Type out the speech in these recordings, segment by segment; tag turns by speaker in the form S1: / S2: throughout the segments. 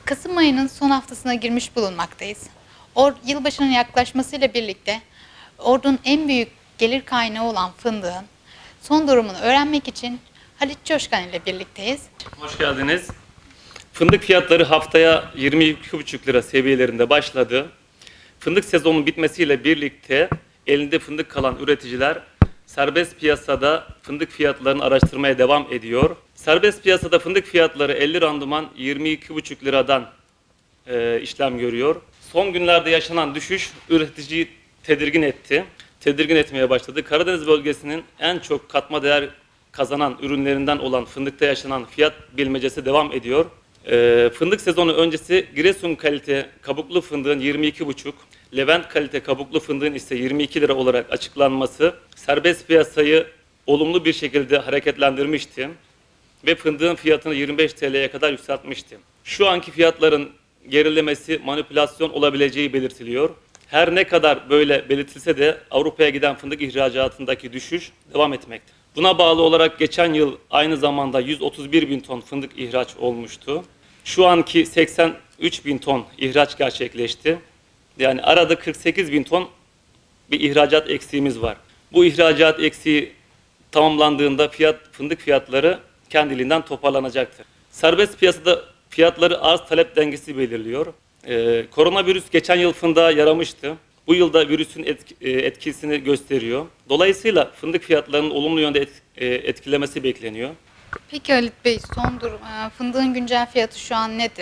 S1: Kasım ayının son haftasına girmiş bulunmaktayız. Yılbaşının yaklaşmasıyla birlikte Ordu'nun en büyük gelir kaynağı olan fındığın son durumunu öğrenmek için Halit Coşkan ile birlikteyiz.
S2: Hoş geldiniz. Fındık fiyatları haftaya 22,5 lira seviyelerinde başladı. Fındık sezonunun bitmesiyle birlikte elinde fındık kalan üreticiler serbest piyasada fındık fiyatlarını araştırmaya devam ediyor. Serbest piyasada fındık fiyatları 50 randıman 22,5 liradan işlem görüyor. Son günlerde yaşanan düşüş üreticiyi tedirgin etti. Tedirgin etmeye başladı. Karadeniz bölgesinin en çok katma değer kazanan ürünlerinden olan fındıkta yaşanan fiyat bilmecesi devam ediyor. Fındık sezonu öncesi Giresun kalite kabuklu fındığın 22,5, Levent kalite kabuklu fındığın ise 22 lira olarak açıklanması serbest piyasayı olumlu bir şekilde hareketlendirmişti ve fındığın fiyatını 25 TL'ye kadar yükseltmişti. Şu anki fiyatların gerilemesi manipülasyon olabileceği belirtiliyor. Her ne kadar böyle belirtilse de Avrupa'ya giden fındık ihracatındaki düşüş devam etmekte. Buna bağlı olarak geçen yıl aynı zamanda 131 bin ton fındık ihraç olmuştu. Şu anki 83 bin ton ihraç gerçekleşti. Yani arada 48 bin ton bir ihracat eksiğimiz var. Bu ihracat eksiği tamamlandığında fındık fiyatları kendiliğinden toparlanacaktır. Serbest piyasada fiyatları arz talep dengesi belirliyor. Koronavirüs geçen yıl fındığa yaramıştı. Bu yılda virüsün etkisini gösteriyor. Dolayısıyla fındık fiyatlarının olumlu yönde etkilemesi bekleniyor.
S1: Peki Halit Bey, son durum fındığın güncel fiyatı şu an nedir?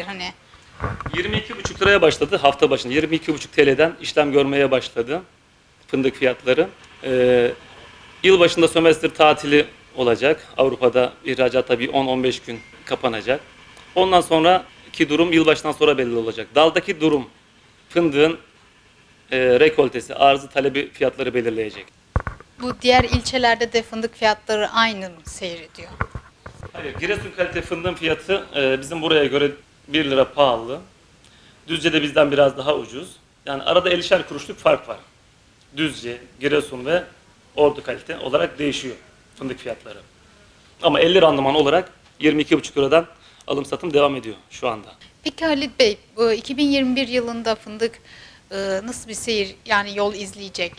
S2: 22,5 liraya başladı hafta başında. 22,5 TL'den işlem görmeye başladı fındık fiyatları. Yılbaşında sömestr tatili olacak. Avrupa'da ihracat tabii 10-15 gün kapanacak. Ondan sonraki durum yılbaşından sonra belli olacak. Daldaki durum fındığın rekoltesi, arzı talebi fiyatları belirleyecek.
S1: Bu diğer ilçelerde de fındık fiyatları aynı mı seyrediyor?
S2: Hayır, Giresun kalite fındığın fiyatı bizim buraya göre 1 lira pahalı. Düzce'de bizden biraz daha ucuz. Yani arada 50'şer kuruşluk fark var. Düzce, Giresun ve Ordu kalite olarak değişiyor fındık fiyatları. Ama 50 randıman olarak 22,5 liradan alım satım devam ediyor şu anda.
S1: Peki Halit Bey, bu 2021 yılında fındık nasıl bir seyir, yani yol izleyecek?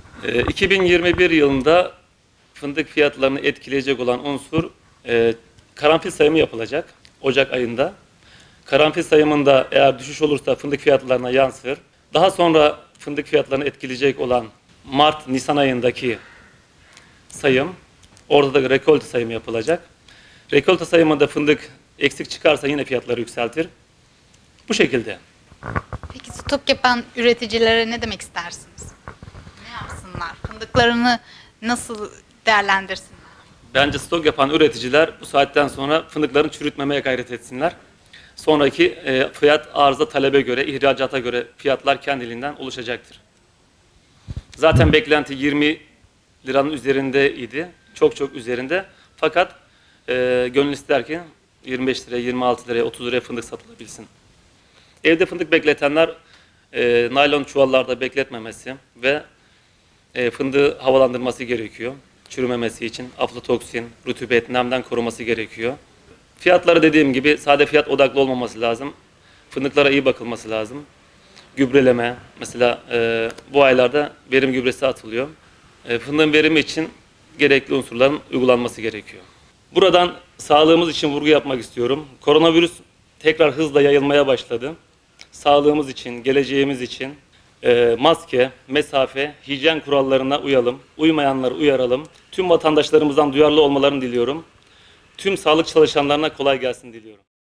S2: 2021 yılında fındık fiyatlarını etkileyecek olan unsur karanfil sayımı yapılacak Ocak ayında. Karanfil sayımında eğer düşüş olursa fındık fiyatlarına yansır. Daha sonra fındık fiyatlarını etkileyecek olan Mart-Nisan ayındaki sayım, orada da rekolte sayımı yapılacak. Rekolte sayımında fındık eksik çıkarsa yine fiyatları yükseltir. Bu şekilde.
S1: Peki stok yapan üreticilere ne demek istersiniz? Ne yapsınlar? Fındıklarını nasıl değerlendirsinler?
S2: Bence stok yapan üreticiler bu saatten sonra fındıklarını çürütmemeye gayret etsinler. Sonraki fiyat arıza talebe göre, ihracata göre fiyatlar kendiliğinden oluşacaktır. Zaten beklenti 20 liranın üzerindeydi. Çok üzerinde. Fakat gönül ister ki 25 liraya, 26 liraya, 30 liraya fındık satılabilsin. Evde fındık bekletenler naylon çuvallarda bekletmemesi ve fındığı havalandırması gerekiyor. Çürümemesi için aflatoksin, rutubet, nemden koruması gerekiyor. Fiyatları dediğim gibi sade fiyat odaklı olmaması lazım. Fındıklara iyi bakılması lazım. Gübreleme, mesela bu aylarda verim gübresi atılıyor. Fındığın verimi için gerekli unsurların uygulanması gerekiyor. Buradan sağlığımız için vurgu yapmak istiyorum. Koronavirüs tekrar hızla yayılmaya başladı. Sağlığımız için, geleceğimiz için maske, mesafe, hijyen kurallarına uyalım. Uymayanları uyaralım. Tüm vatandaşlarımızdan duyarlı olmalarını diliyorum. Tüm sağlık çalışanlarına kolay gelsin diliyorum.